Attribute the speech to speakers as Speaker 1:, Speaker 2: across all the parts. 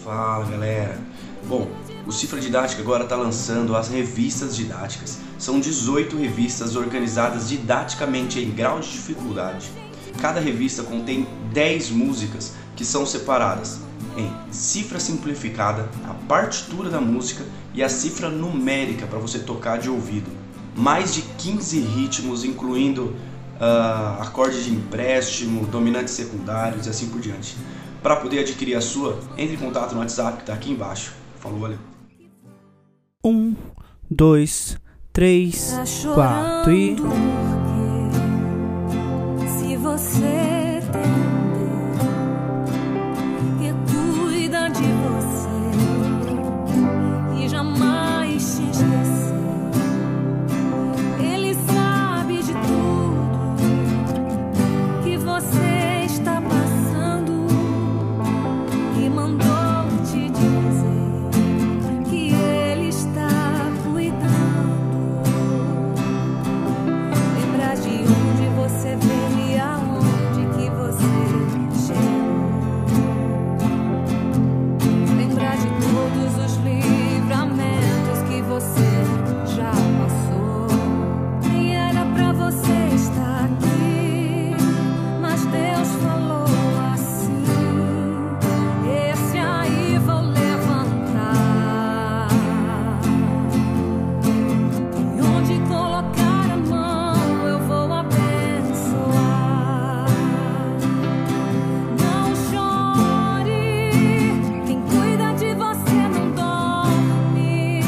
Speaker 1: Fala galera! Bom, o Cifra Didática agora está lançando as revistas didáticas. São 18 revistas organizadas didaticamente em grau de dificuldade. Cada revista contém 10 músicas que são separadas em cifra simplificada, a partitura da música e a cifra numérica para você tocar de ouvido. Mais de 15 ritmos, incluindo acorde de empréstimo, dominantes secundários e assim por diante. Para poder adquirir a sua, entre em contato no WhatsApp que está aqui embaixo. Falou, valeu!
Speaker 2: 1, 2, 3, 4 e...
Speaker 3: Se você entender que cuida de você e jamais te esquecer, ele sabe de tudo que você está passando e mandou te dizer que ele está cuidando. Lembrar de onde você veio e aonde que você chegou. Lembrar de todos os livramentos que você já passou. Nem era pra você estar aqui, mas Deus falou assim: esse aí vou levantar. E onde colocar a mão eu vou abençoar. Não chore, quem cuida de você não dorme.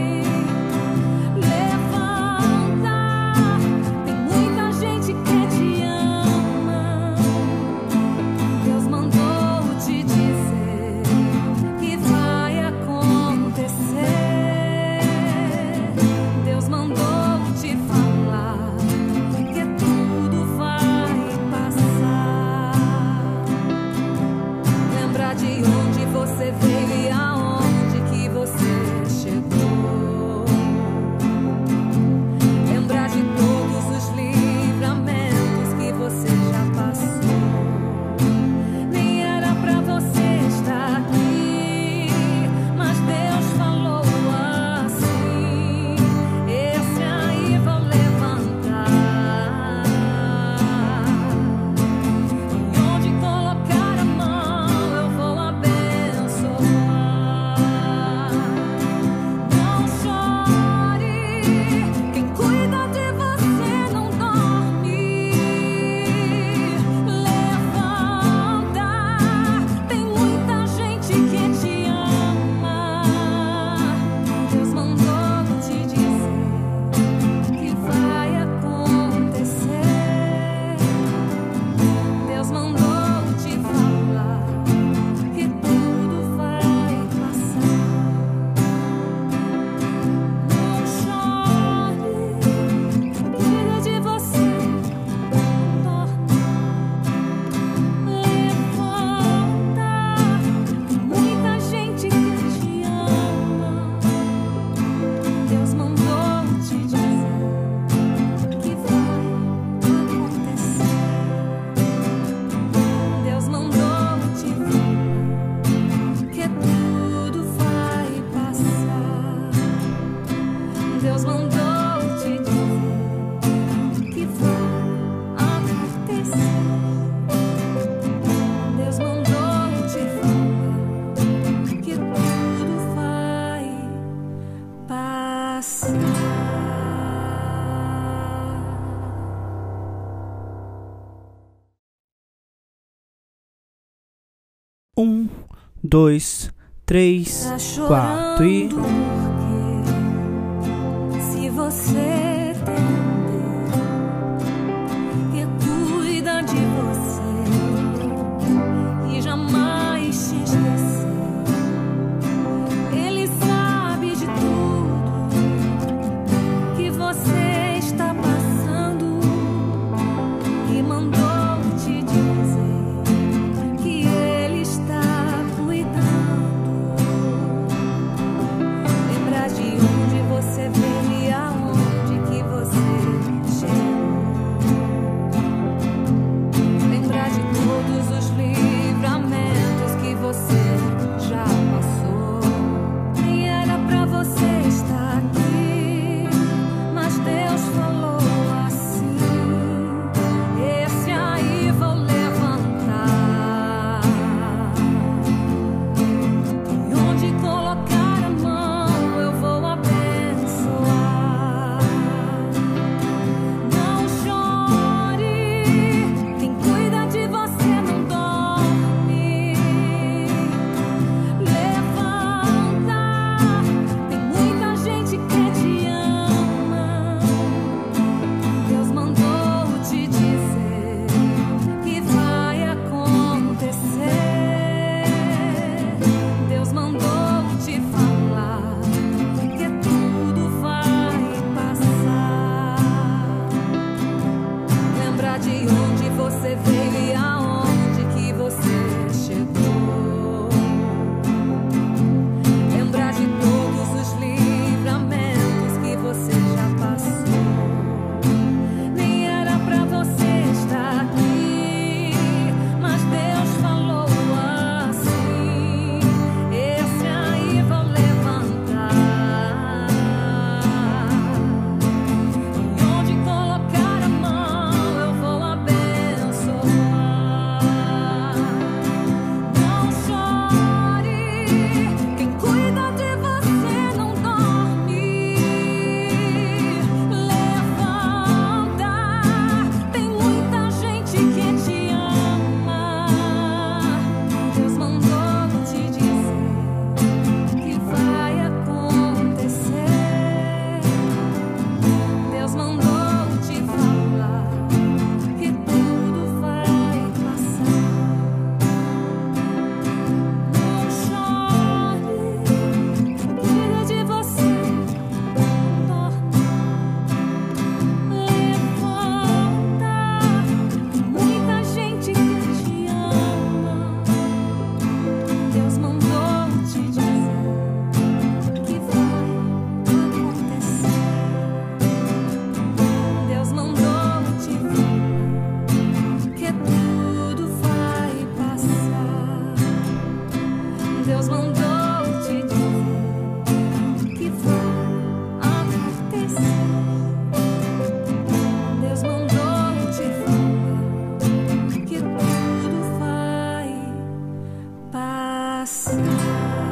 Speaker 3: Levanta, tem muita gente que te ama. Deus mandou te dizer que vai acontecer. Deus mandou te falar que tudo vai passar. Lembrar de onde você veio e aonde que você chegou. Lembrar de todos os livramentos que você já passou. Nem era pra você estar aqui, mas Deus falou assim: esse aí vou levantar. E onde colocar a mão eu vou abençoar. Não chore, quem cuida de você não dorme. Levanta, tem muita gente que te ama. Deus mandou te dizer que vai acontecer. Deus mandou te falar que tudo vai passar. Não chore, cuida de você, não dorme. Levanta, tem muita gente que te ama. Deus mandou te dizer que vai acontecer. Deus mandou te falar que tudo vai passar. Deus mandou te dizer que vai acontecer. Deus mandou te falar que tudo vai passar.
Speaker 2: 1, 2, 3, 4 e...
Speaker 3: Se você entender que cuida de você e jamais te esquecer, ele sabe de tudo que você está passando e mandou te dizer que ele está cuidando. Lembrar de onde você veio e aonde Deus mandou te dizer que vai acontecer. Deus mandou te falar que tudo vai passar.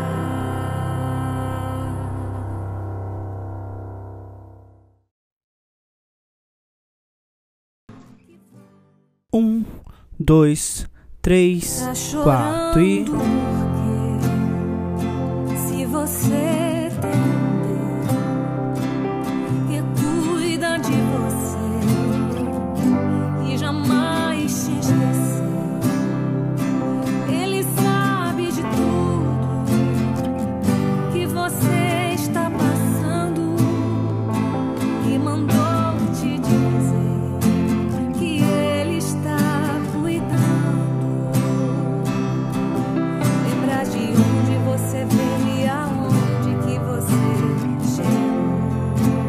Speaker 2: Um, dois, três, quatro e...
Speaker 3: Se você entender que cuida de você e jamais te esquecer, Ele sabe de tudo que você está passando e mandou te dizer que Ele está cuidando. Lembrar de onde você veio e aonde que você chegou.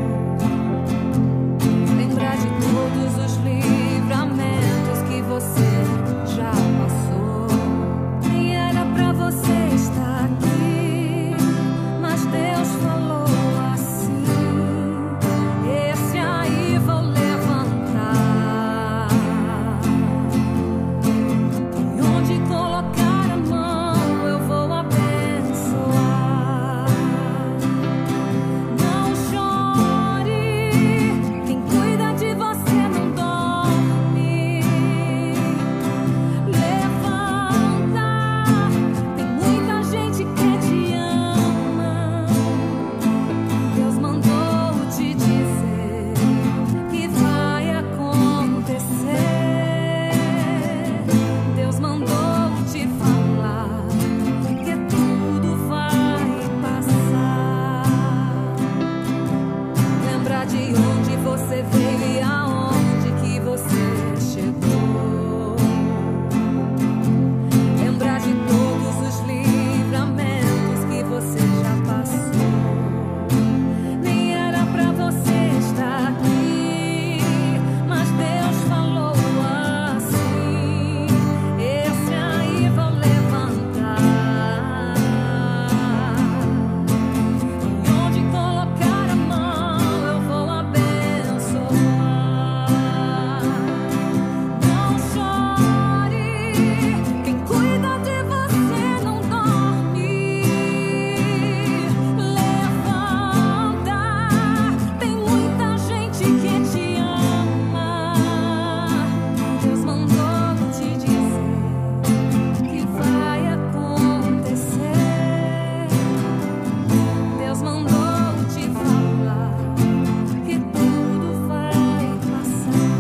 Speaker 3: Lembrar de todos os livramentos que você já passou. Nem era pra você estar aqui, mas Deus falou assim: esse aí vou levantar. E onde colocar a mão eu vou abençoar. Não chore, quem cuida de você não dorme. Levanta, tem muita gente que te ama. Deus mandou te dizer que vai acontecer. Deus mandou te falar que tudo vai passar. Lembrar de onde você veio e aonde que você chegou. Lembrar de todos os livramentos que você já passou. Nem era pra você estar aqui, mas Deus falou assim: esse aí vou levantar. E onde colocar a mão eu vou abençoar. Não chore, quem cuida de você não dorme. Levanta, tem muita gente que te ama. Deus mandou te dizer que vai acontecer. Deus mandou te falar que tudo vai passar.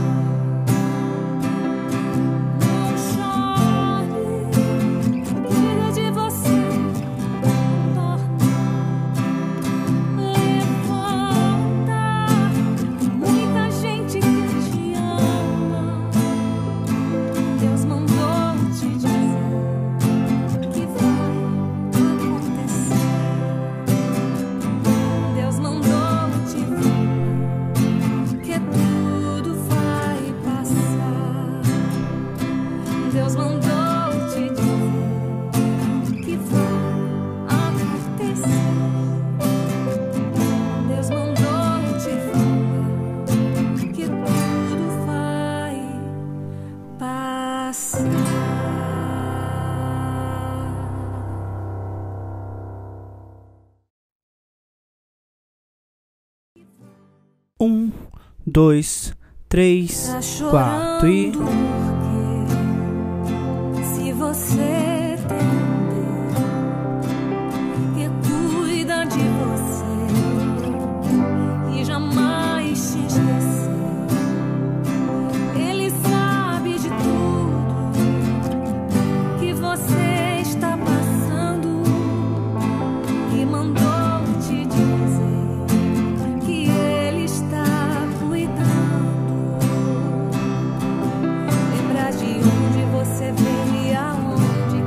Speaker 3: Não chore, cuida de você, não dorme. Levanta, tem muita gente que te ama. Deus mandou te dizer que vai acontecer. Deus mandou te falar que tudo vai passar. Deus mandou te dizer que vai acontecer. Deus mandou te falar que tudo vai passar.
Speaker 2: Um, dois, três,
Speaker 3: Tá
Speaker 2: quatro e...
Speaker 3: chorando porque se você entender que cuida de você e jamais te esquecer, Ele sabe de tudo que você está passando e mandou te dizer que Ele está cuidando. Lembrar de onde você veio e aonde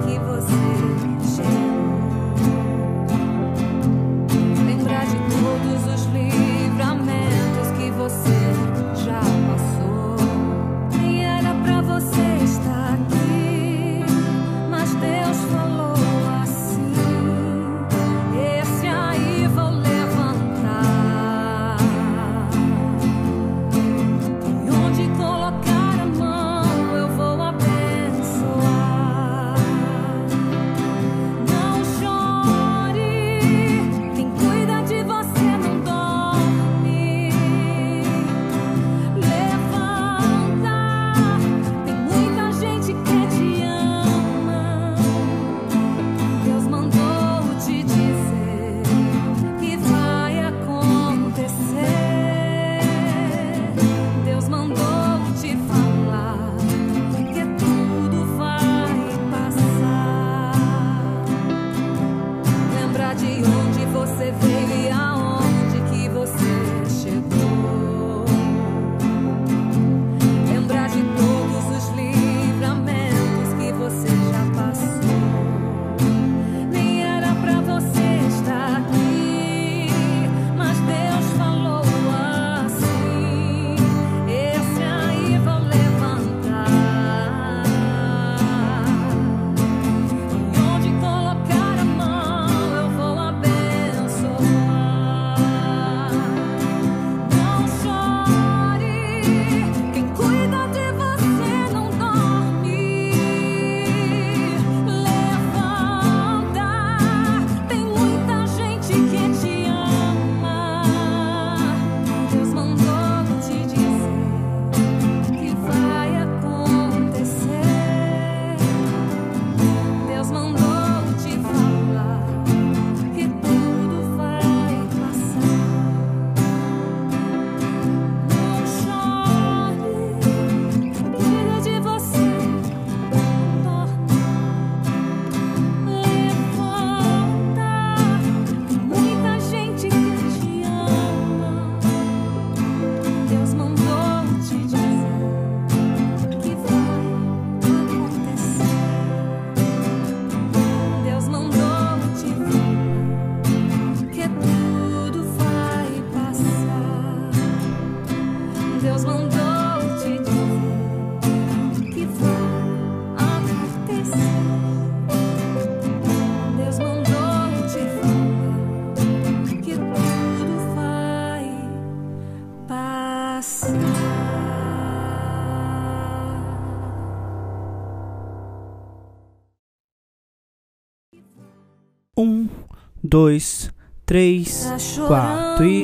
Speaker 2: 2, 3, 4 e...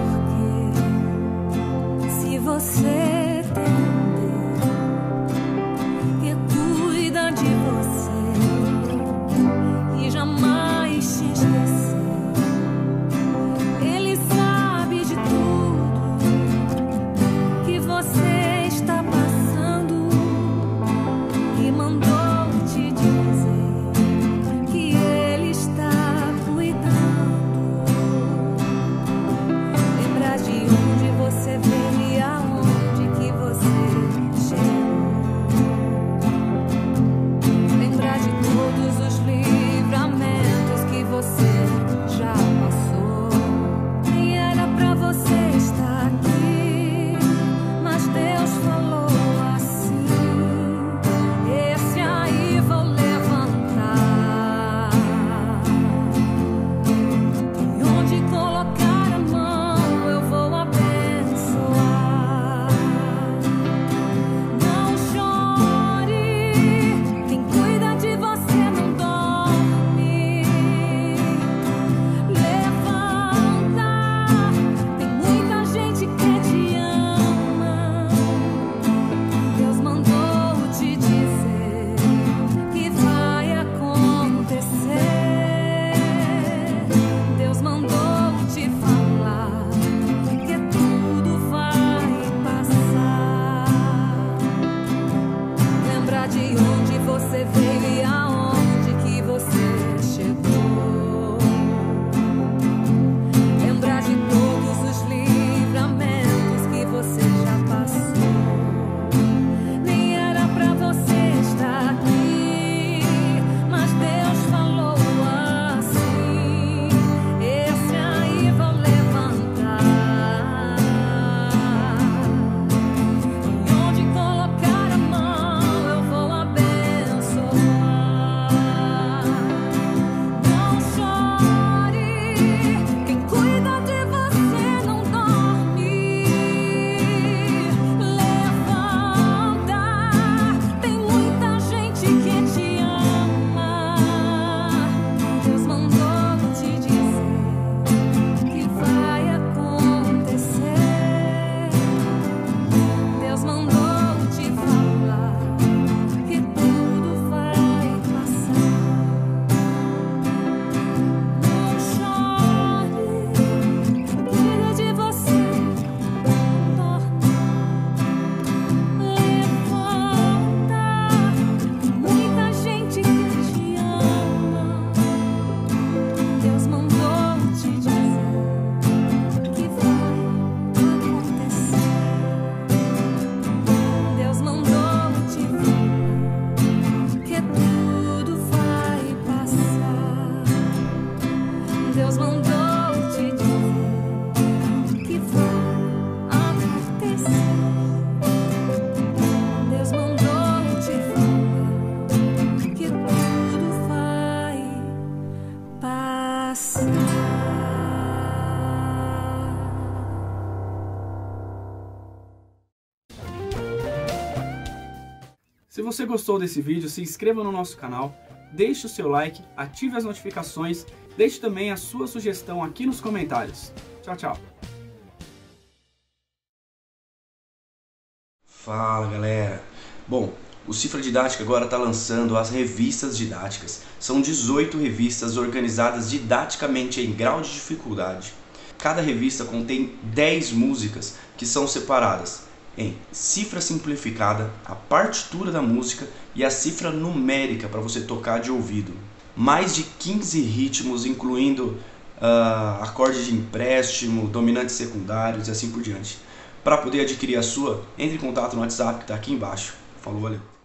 Speaker 3: Se você tem um Deus que cuida de você e jamais te esquecer, Ele sabe de tudo que você está passando e mandou te dizer que Ele está cuidando. Lembrar de onde você veio e aonde que você chegou. Lembrar de todos os livramentos que você já passou. Nem era pra você estar aqui, mas Deus falou assim: esse aí vou levantar. E onde colocar a mão eu vou abençoar. Não chore, quem cuida de você não dorme. Levanta, tem muita gente que te ama. Deus mandou te dizer que vai acontecer. Deus mandou te falar que tudo vai passar. Lembrar de onde você veio e aonde que você chegou. Lembrar de todos os livramentos que você já passou. Nem era pra você estar aqui, mas Deus falou assim: esse aí vou levantar. E onde colocar a mão eu vou abençoar. Não chore, quem cuida de você não dorme. Levanta, tem muita gente que te ama. Deus mandou te dizer que vai acontecer. Deus mandou te falar que tudo vai passar. Não chore, quem cuida de você não dorme. Levanta, tem muita gente que te ama. Deus mandou te dizer que vai acontecer. Deus mandou te falar que tudo vai passar. Deus mandou te dizer que vai acontecer. Deus mandou te falar que tudo vai passar.
Speaker 4: Se você gostou desse vídeo, se inscreva no nosso canal, deixe o seu like, ative as notificações, deixe também a sua sugestão aqui nos comentários. Tchau, tchau!
Speaker 1: Fala, galera! Bom, o Cifra Didática agora está lançando as revistas didáticas. São 18 revistas organizadas didaticamente em grau de dificuldade. Cada revista contém 10 músicas que são separadas em cifra simplificada, a partitura da música e a cifra numérica para você tocar de ouvido. Mais de 15 ritmos, incluindo acorde de empréstimo, dominantes secundários e assim por diante. Para poder adquirir a sua, entre em contato no WhatsApp que está aqui embaixo. Falou, valeu!